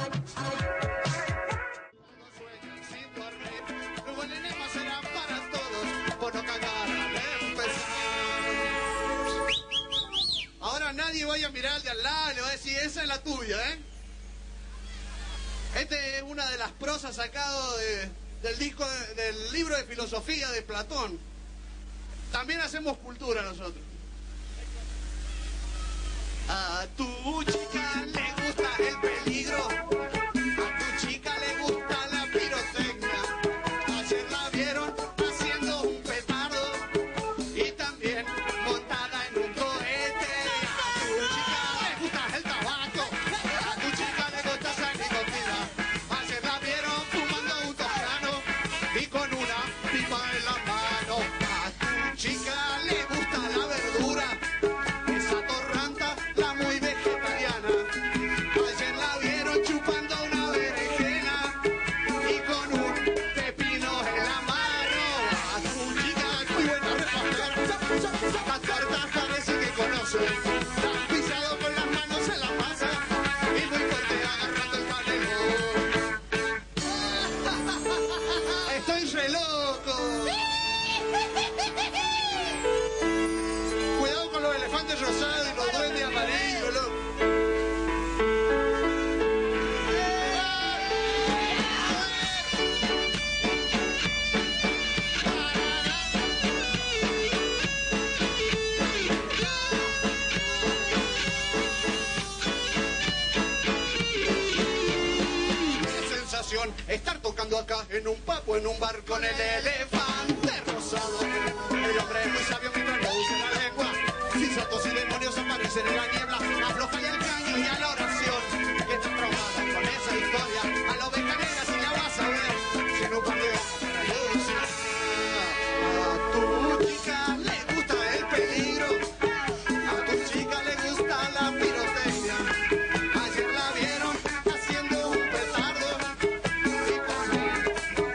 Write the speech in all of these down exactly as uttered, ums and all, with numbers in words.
Ahora nadie vaya a mirar al de al lado, le va a decir, esa es la tuya, ¿eh? Este es una de las prosas sacado de, del disco, de, del libro de filosofía de Platón. También hacemos cultura nosotros. A tu chica le gusta el peligro, a tu chica le gusta la pirotecnia. Ayer la vieron haciendo un petardo y también montada en un cohete. A tu chica le gusta el tabaco, a tu chica le gusta esa nicotina. Ayer la vieron fumando un toscano y con una pipa en la mano. A tu chica le gusta la verdura, esa torranta, la muy vegetariana. Ayer la vieron chupando una berenjena y con un pepino en la mano. A tu chica muy buena repartir, las tortas parece que conoce. La han pisado con las manos en la masa y muy fuerte agarrando el canelón. Estoy re loco. Cuidado con los elefantes rosados y los duendes amarillos, loco. Qué sensación estar tocando acá en un papo, en un bar con el elefante rosado. El hombre es muy sabio mientras no usa la lengua. Si santos y demonios aparecen en la niebla, afloja el caño y a la oración. Que estás traumada con esa historia, a la oveja negra si la vas a ver. Si no parteo para luz. A tu chica le gusta el peligro, a tu chica le gusta la pirotecnia. Ayer la vieron haciendo un petardo y con un...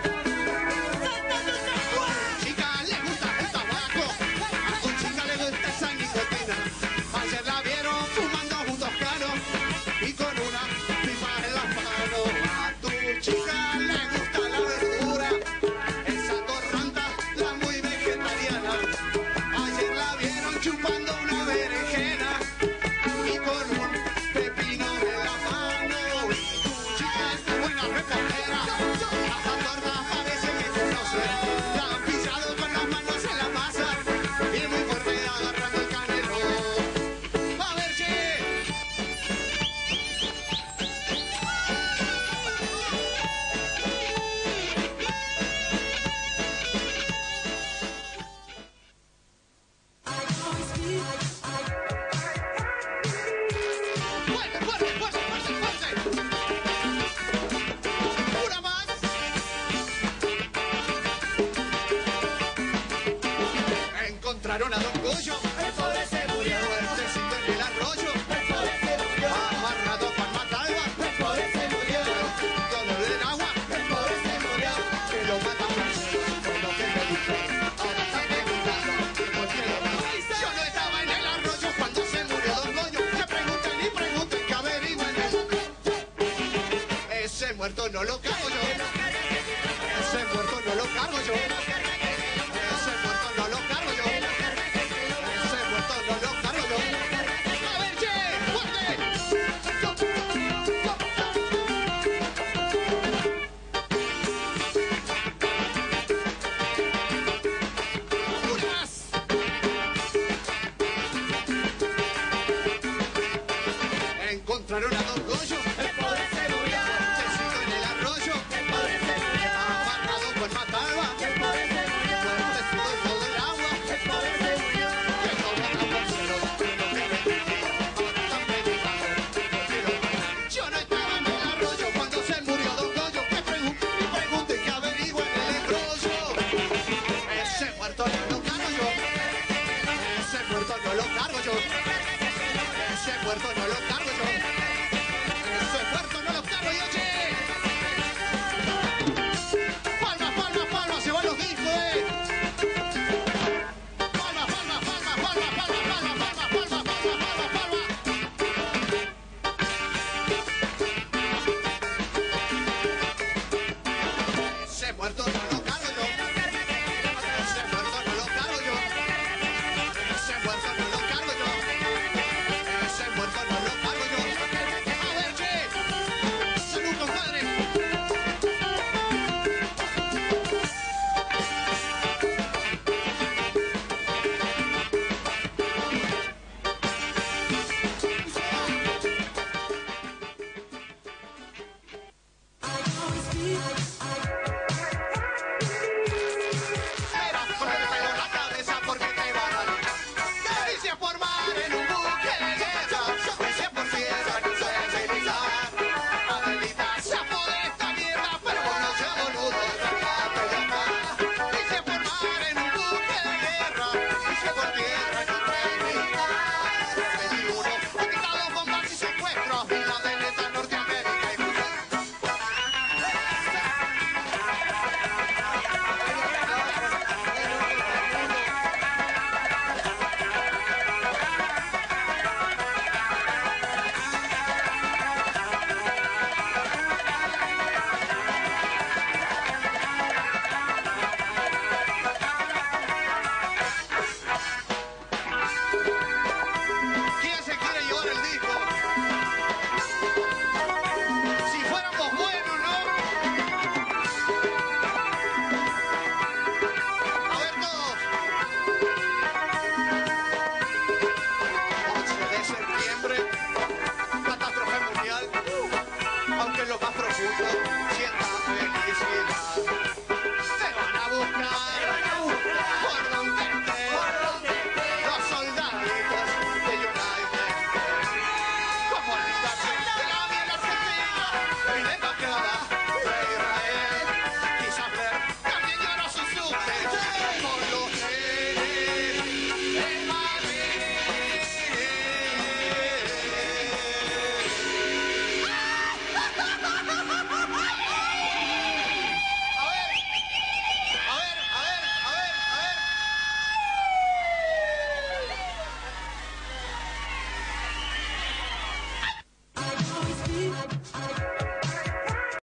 A tu chica le gusta el tabaco, a tu chica le gusta esa nicotina. Ayer la vieron fumando un toscano y con una pipa en las manos. A tu chica le gusta la verdura, esa torranta, la muy vegetariana. Ayer la vieron chupando una berenjena y con un pepino en la mano. Tu chica es muy buena reportera, las tortas parece que conoce. La han pisado con las manos en la masa y muy fuerte agarrando el canelón. A ver, che. Fuerte, fuerte, fuerte, fuerte, fuerte. Una más. Encontraron a Don Goyo, el pobre se murió. Muertecito en el arroyo, el pobre se murió. Amarrado con matalba, el pobre se murió. Todo el agua, el pobre se murió. Que lo matan por cielo, por lo que me dijo. Ahora está preguntando por qué lo mató. Yo no estaba en el arroyo cuando se murió Don Goyo. Que pregunten y pregunten que averigüen. Ese muerto no lo cargo yo. Ese muerto no lo cargo yo. Ese muerto no lo cargo yo. Ese muerto no lo cargo yo. A ver, che, fuerte. Una más. Encontraron a Don Goyo, el pobre se murió. Muertecito en el arroyo, el pobre se murió. Amarrado con matalba, el pobre se murió. Muertecito en todo el agua, el pobre se murió. Que lo matan por cielo, por lo que me dijo. Ahora están predicando por qué lo matan. Yo no estaba en el arroyo cuando se murió Don Goyo. Que pregunten y pregunten que averigüen el embrollo. Ese muerto no lo cargo yo. Ese muerto no lo cargo yo. Ese muerto no lo cargo yo. Ese ti.